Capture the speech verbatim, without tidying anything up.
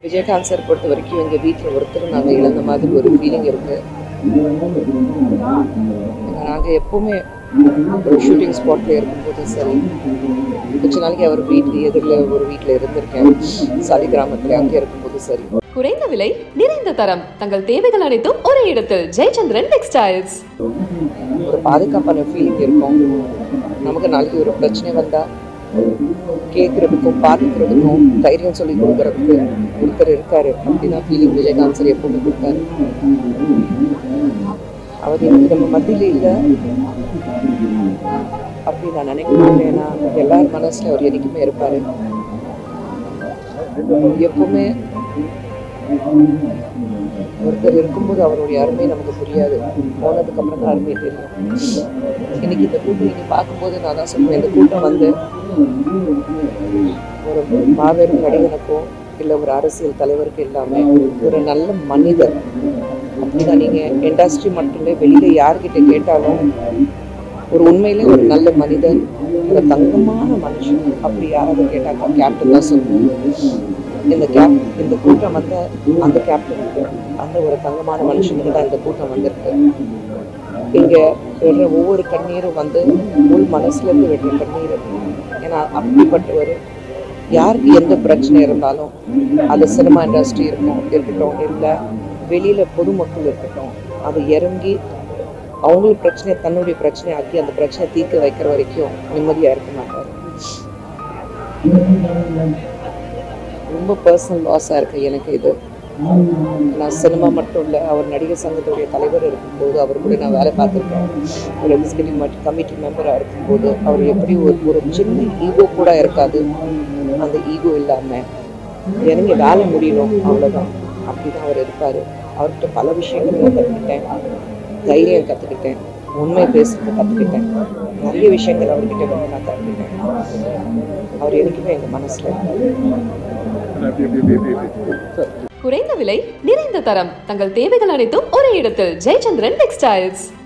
Vijayakanth sir பொறுத்த வரைக்கும் எங்கள் வீட்டில் ஒருத்தர் நாங்கள் இழந்த மாதிரி ஒரு ஃபீலிங் இருக்குது. நாங்கள் எப்போவுமே ஒரு ஷூட்டிங் ஸ்பாட்டில் இருக்கும்போது சரி, கொஞ்ச நாளைக்கு அவர் வீட்டில் எதிரில் ஒரு வீட்டில் இருந்திருக்கேன், சாலி கிராமத்தில். அங்கே இருக்கும்போது சரி, குறைந்த விலை நிறைந்த தரம், தங்கள் தேவைகள் அனைத்தும் ஒரே இடத்தில். ஜெயச்சந்திரன் டெக்ஸ்டைல்ஸ். ஒரு பாதுகாப்பான ஃபீலிங் இருக்கும். நமக்கு நாளைக்கு ஒரு பிரச்சனை வந்தால் கேட்குறதுக்கும் பார்த்துக்கிறதுக்கும் தைரியம் சொல்லி கொடுக்குறதுக்கு ஒருத்தர் இருக்காரு அப்படின்னா ஃபீலிங் விஜயகாந்த் சார் எப்பவுமே கொடுத்தாரு. அவர் எனக்கு நம்ம மத்தியில் இல்லை அப்படி நான் நினைக்க மாட்டேன். ஏன்னா எல்லார் மனசுல அவர் என்னைக்குமே இருப்பாரு. எப்பவுமே ஒருத்தர் இருக்கும்போது அவருடைய அருமை நமக்கு புரியாது, போனதுக்கு அப்புறம் தான் அருமை தெரியும். இன்னைக்கு இந்த கூட்டம் இன்னைக்கு பார்க்கும்போது நான் தான் சொல்லுவேன், இந்த கூட்டம் வந்து ஒரு மாபெரும் நடிகனுக்கோ இல்லை ஒரு அரசியல் தலைவருக்கு இல்லாமல் ஒரு நல்ல மனிதர் அப்படிதான். நீங்கள் இண்டஸ்ட்ரி மட்டுமே வெளியில யார்கிட்ட கேட்டாலும் ஒரு உண்மையிலே ஒரு நல்ல மனிதன், ஒரு தங்கமான மனுஷன் அப்படி யாராவது கேட்டாக்கா கேப்டன் தான் சொல்லுவோம். இந்த கேப் இந்த கூட்டம் வந்து அந்த கேப்டனுக்கு அந்த ஒரு தங்கமான மனுஷனுக்கு தான் இந்த கூட்டம் வந்திருக்கு. இங்கே விடுற ஒவ்வொரு கண்ணீரும் வந்து உள் மனசுலேருந்து விடுற கண்ணீர். ஏன்னா அப்படிப்பட்டவர் யாருக்கு எந்த பிரச்சனை இருந்தாலும் அது சினிமா இண்டஸ்ட்ரி இருக்கும் இருக்கட்டும், இல்லை வெளியில் பொதுமக்கள் இருக்கட்டும், அது இறங்கி அவங்களுக்கு பிரச்சனையை தன்னுடைய பிரச்சனையை ஆக்கி அந்த பிரச்சனையை தீர்க்க வைக்கிற வரைக்கும் நிம்மதியாக இருக்க மாட்டார். ரொம்ப பர்சனல் லாஸாக இருக்குது எனக்கு இது. நான் சினிமா மட்டும் இல்லை, அவர் நடிகர் சங்கத்துடைய தலைவர் இருக்கும்போது அவர் கூட நான் வேலை பார்த்துருக்கேன். ஒரு எக்ஸிக்யூட்டிவ் கமிட்டி மெம்பராக இருக்கும்போது அவர் எப்படி ஒரு ஒரு சின்ன ஈகோ கூட இருக்காது. அந்த ஈகோ இல்லாமல் எனக்கு வேலை முடியணும் அவ்வளோதான், அப்படி தான் அவர் இருப்பார். அவர்கிட்ட பல விஷயங்கள் நான் கற்றுக்கிட்டேன், தைரியம் கற்றுக்கிட்டேன், உண்மை பேசுறது கற்றுக்கிட்டேன், நிறைய விஷயங்கள் அவர்கிட்ட வந்து நான் கற்றுக்கிட்டேன். அவர் எனக்குமே எங்கள் மனசில் இருக்காரு. குறைந்த விலை நிறைந்த தரம், தங்கள் தேவைகள் அனைத்தும் ஒரே இடத்தில். ஜெயச்சந்திரன் டெக்ஸ்டைல்ஸ்.